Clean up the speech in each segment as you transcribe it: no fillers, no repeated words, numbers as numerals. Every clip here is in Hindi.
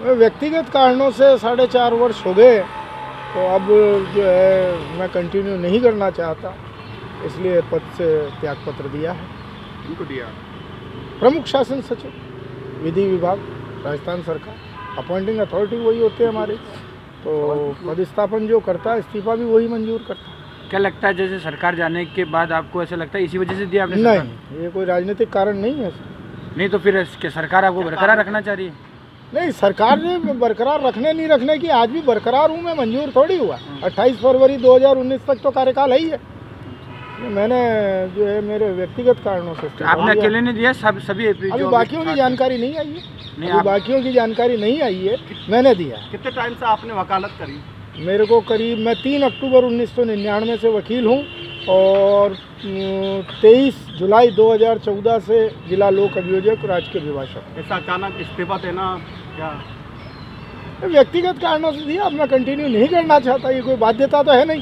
व्यक्तिगत कारणों से 4.5 वर्ष हो गए, तो अब जो है मैं कंटिन्यू नहीं करना चाहता, इसलिए पद से त्यागपत्र दिया है। उनको दिया प्रमुख शासन सचिव, विधि विभाग, राजस्थान सरकार, अपॉइंटिंग अथॉरिटी वही होते हैं हमारे, तो पदस्थापन जो करता है इस्तीफा भी वही मंजूर करता है। क्या लगता है जैसे सरकार जाने के बाद आपको ऐसा लगता है इसी वजह से दिया आपने? नहीं, ये कोई राजनीतिक कारण नहीं है। नहीं तो फिर क्या सरकार आपको बरकरार रखना चाह रही है? नहीं, सरकार ने बरकरार रखने नहीं रखने की, आज भी बरकरार हूँ मैं, मंजूर थोड़ी हुआ। 28 फरवरी 2019 तक तो कार्यकाल है ही है। मैंने जो है मेरे व्यक्तिगत कारणों से आपने अकेले ने दिया? सभी अभी बाकियों की जानकारी नहीं आई है, अभी बाकियों की जानकारी नहीं आई है, मैंने दिया। कितने टाइम से आपने वकालत करी? मेरे को करीब, मैं 3 अक्टूबर 1999 से वकील हूँ और 23 जुलाई 2014 से जिला लोक अभियोजक, राजकीय अभिभाषक। ऐसा अचानक इस्तीफा देना क्या व्यक्तिगत कारणों से दिया, अब मैं कंटिन्यू नहीं करना चाहता, ये कोई बाध्यता तो है नहीं।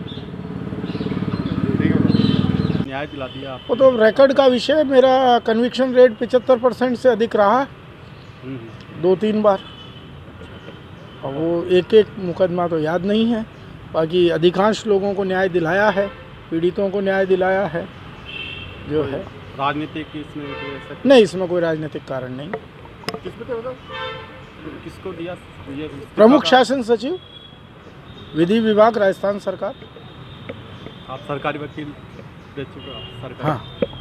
न्याय दिला दिया वो तो रिकॉर्ड का विषय, मेरा कन्विक्शन रेट 75% से अधिक रहा है 2-3 बार। और वो एक मुकदमा तो याद नहीं है, बाकी अधिकांश लोगों को न्याय दिलाया है, पीड़ितों को न्याय दिलाया है जो है। राजनीतिक इसमें नहीं, इसमें कोई राजनीतिक कारण नहीं। किसको दिया? प्रमुख शासन सचिव, विधि विभाग, राजस्थान सरकार। आप सरकारी वकील रह चुके हो? सरकार। हाँ।